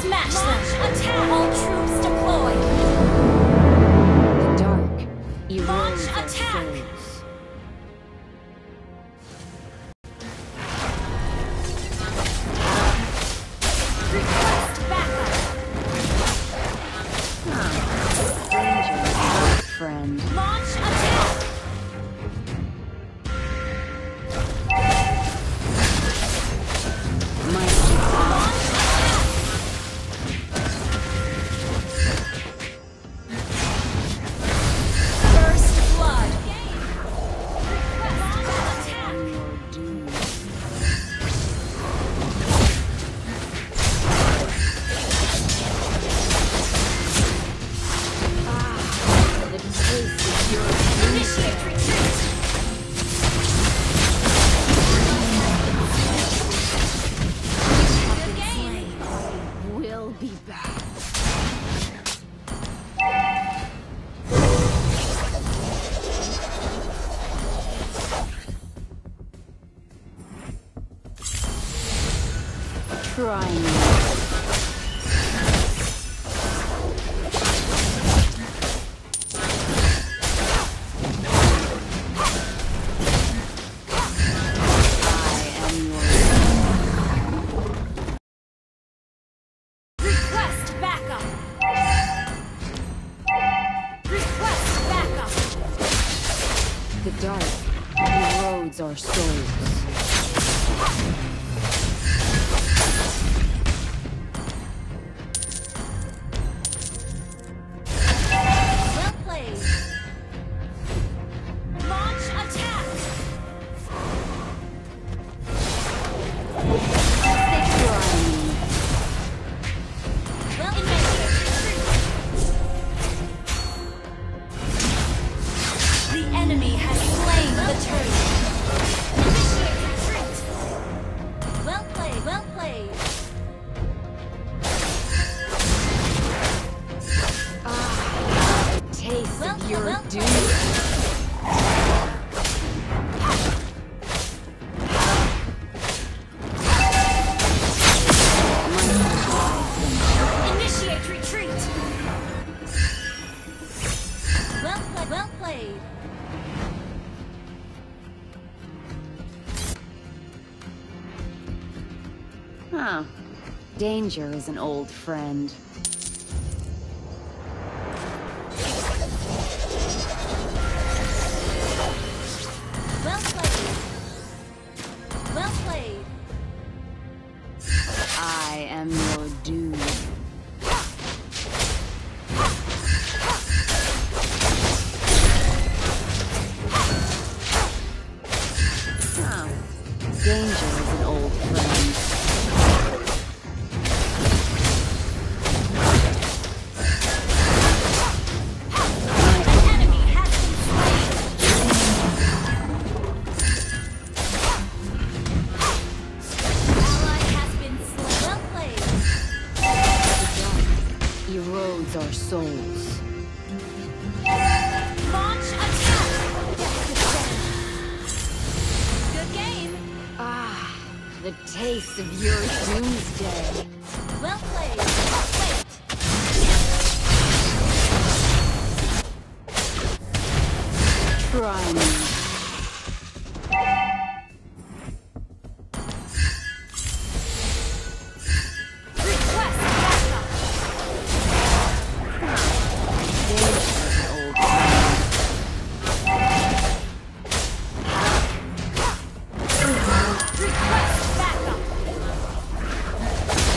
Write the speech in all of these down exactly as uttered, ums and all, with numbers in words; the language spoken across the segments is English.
Smash them! Attack! All troops deployed! The dark erodes Launch our attack! souls. Request backup! Danger, friend. Launch attack! Mighty Launch attack! First blood! Request attack! on your doom. Ah, the taste of your Initiate retreat! Good game! will be back. Try me. I am your Request backup! Request backup! the dark erodes our souls. Well played! Launch attack! They try me. Well initiate retreat! The enemy has slain the turret! Initiate retreat! Well played, well played! Ah, the taste Well, of your well doom. Initiate retreat! Well played, well played! Huh. Danger is an old friend. Well played! Well played! I am your doom. Huh. Danger is an old friend. An enemy has been slain! Ally has been slain! Well played! The dark erodes our souls. Launch attack! Good game! Ah, the taste of your doomsday. Well played! Wait! Try me. Request backup! Danger is an old friend. Request backup!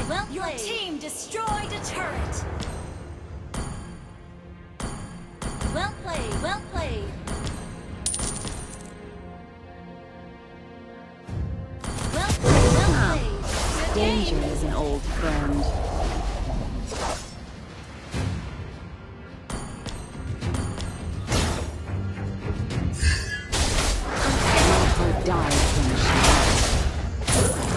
Well Your played. team destroyed a turret. Well played. Well played. Well played. Well played. Good Danger game. is an old friend. My heart died when she left.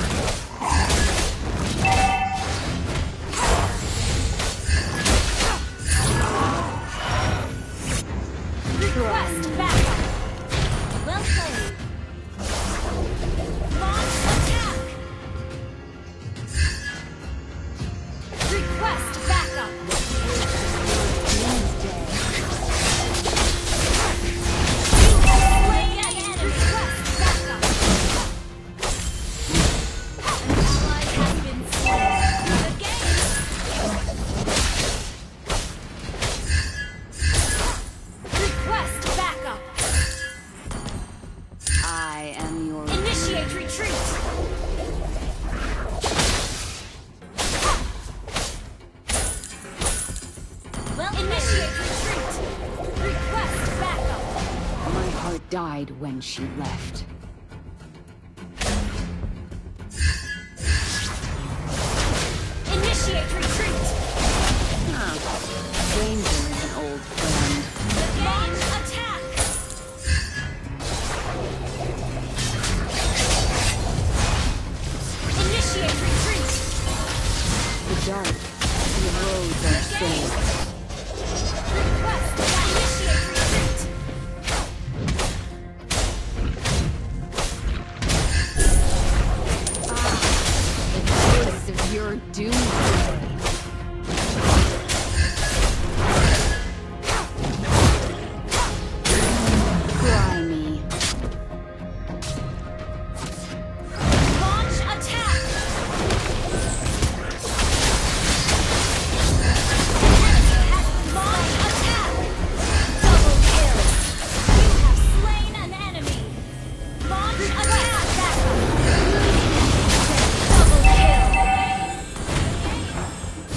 Request backup. Well played. Launch attack. Request backup. Slain an enemy. Request backup. An ally has been slain. Good game. Request backup. I am your Initiate retreat. Well played. Initiate retreat. Request backup. My heart died when she left. Initiate retreat. Huh. Danger is an old friend. Launch attack. Initiate retreat. The dark, the roads are safe. Request initiate retreat. The face of your doomsday. Cry me. Launch attack. Launch attack. Double kill. You have slain an enemy. Launch attack. Backup. Double kill.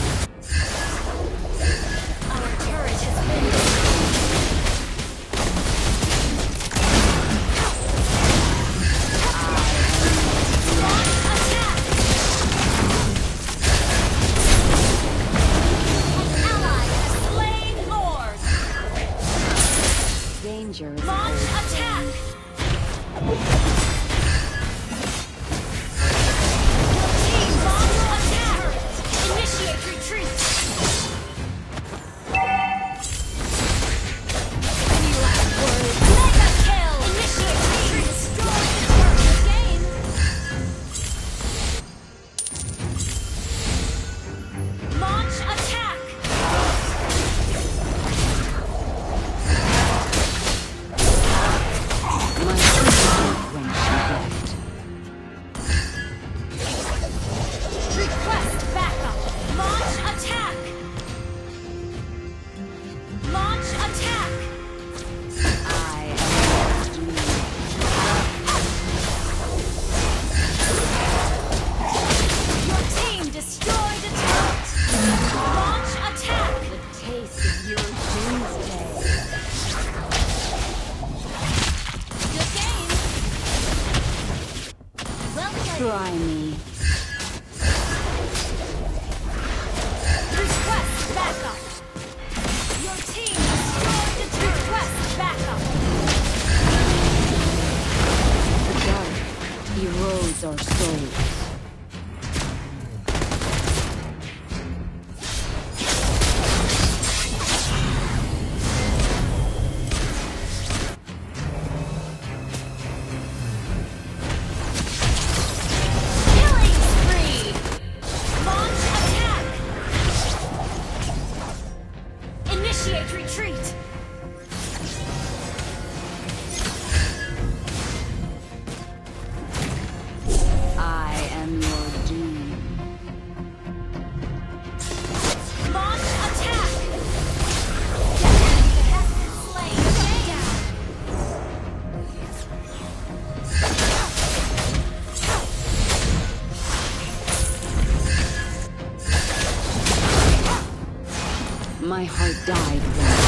My heart died when I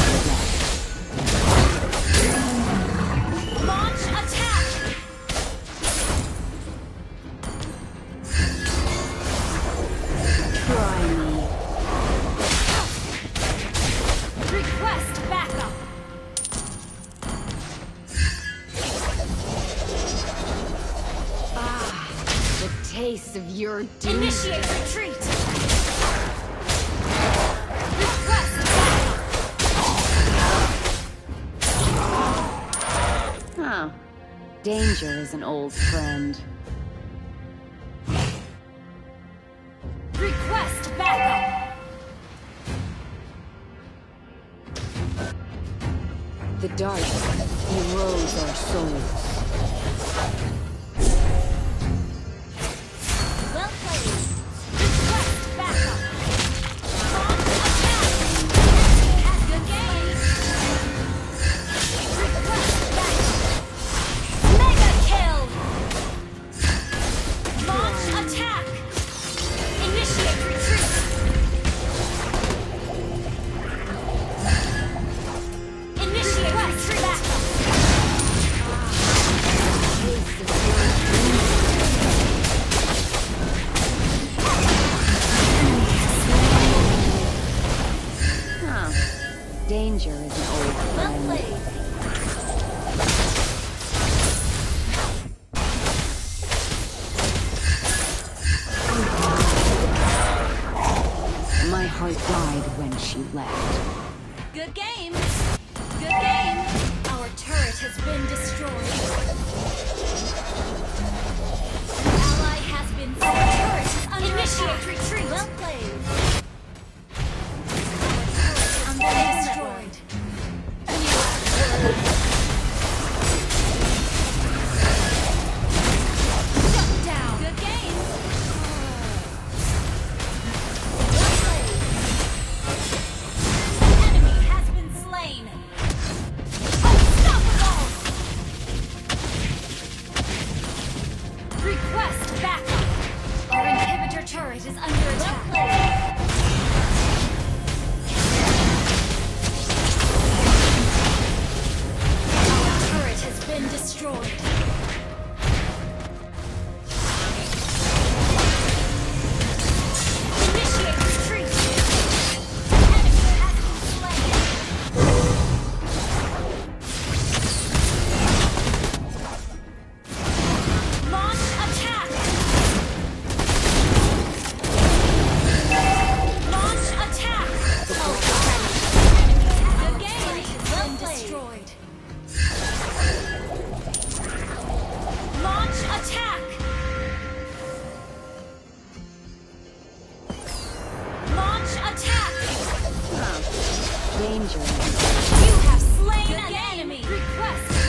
left. Launch attack! Try me. Request backup! Ah, the taste of your doom. Initiate retreat! Request backup! Huh. Danger is an old friend. Request backup! The dark erodes our souls. Well played. Request backup! Launch attack! At the game! Request backup! Mega kill! Launch attack! Initiate retreat! Initiate retreat! Backup! Taste of your doom. Huh. Danger is an old Well friend. played. My heart died when she left. Good game. Good game. Our turret has been destroyed. An ally has been Our turret is under Initiate attack. Retreat. Well played. Our turret is under destroyed. Shut down. Good game. Well played. An enemy has been slain. Unstoppable. Request backup. Our inhibitor turret is under Well attack. played. Our turret has been destroyed. Initiate retreat. Enemy has been slain. Launch attack. Launch attack. Good game. Well Been played. destroyed. Launch attack! Launch attack! Huh. Danger is You have slain Good an game. enemy! Request